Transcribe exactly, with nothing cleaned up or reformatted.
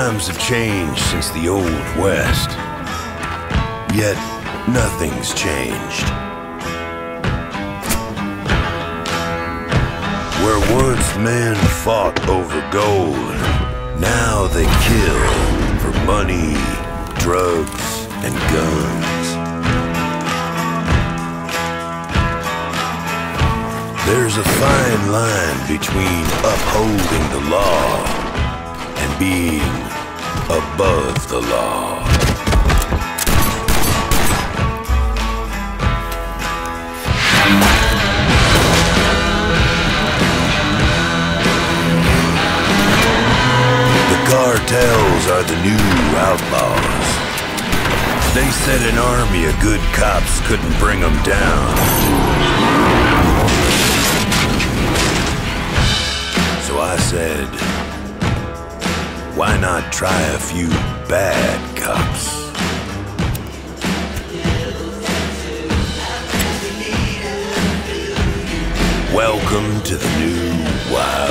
Times have changed since the Old West, yet nothing's changed. Where once men fought over gold, now they kill for money, drugs, and guns. There's a fine line between upholding the law and being above the law. The cartels are the new outlaws. They said an army of good cops couldn't bring them down. So I said, why not try a few bad cops? Welcome to the new Wild